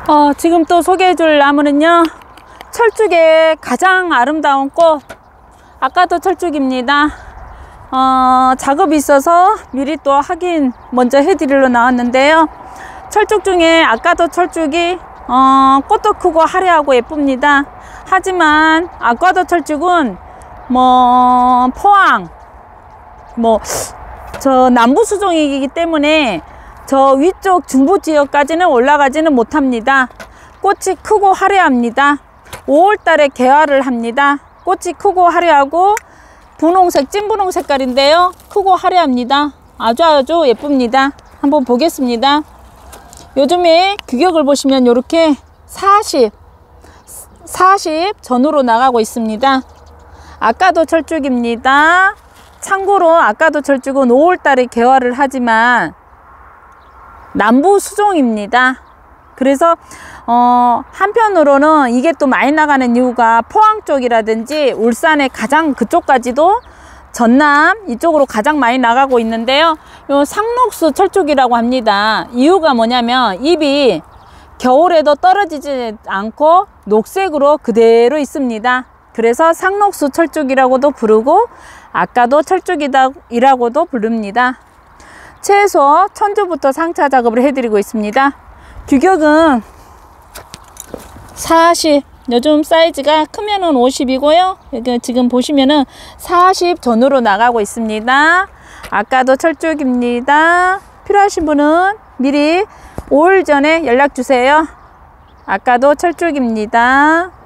지금 또 소개해줄 나무는요, 철쭉의 가장 아름다운 꽃, 아까도 철쭉입니다. 작업이 있어서 미리 또 확인 먼저 해드리러 나왔는데요. 철쭉 중에 아까도 철쭉이 꽃도 크고 화려하고 예쁩니다. 하지만 아까도 철쭉은 포항 저 남부 수종이기 때문에 저 위쪽 중부 지역까지는 올라가지는 못합니다. 꽃이 크고 화려합니다. 5월 달에 개화를 합니다. 꽃이 크고 화려하고 분홍색, 찐분홍 색깔인데요. 크고 화려합니다. 아주 예쁩니다. 한번 보겠습니다. 요즘에 규격을 보시면 이렇게 40 전후로 나가고 있습니다. 아까도 철쭉입니다. 참고로 아까도 철쭉은 5월 달에 개화를 하지만 남부 수종입니다. 그래서 한편으로는 이게 또 많이 나가는 이유가 포항 쪽이라든지 울산의 가장 그쪽까지도 전남 이쪽으로 가장 많이 나가고 있는데요. 요 상록수 철쭉이라고 합니다. 이유가 뭐냐면 잎이 겨울에도 떨어지지 않고 녹색으로 그대로 있습니다. 그래서 상록수 철쭉이라고도 부르고 아까도 철쭉이라고도 부릅니다. 최소 1000주부터 상차 작업을 해드리고 있습니다. 규격은 40, 요즘 사이즈가 크면은 50이고요. 여기 지금 보시면은 40 전후로 나가고 있습니다. 아까도 철쭉입니다. 필요하신 분은 미리 5일 전에 연락 주세요. 아까도 철쭉입니다.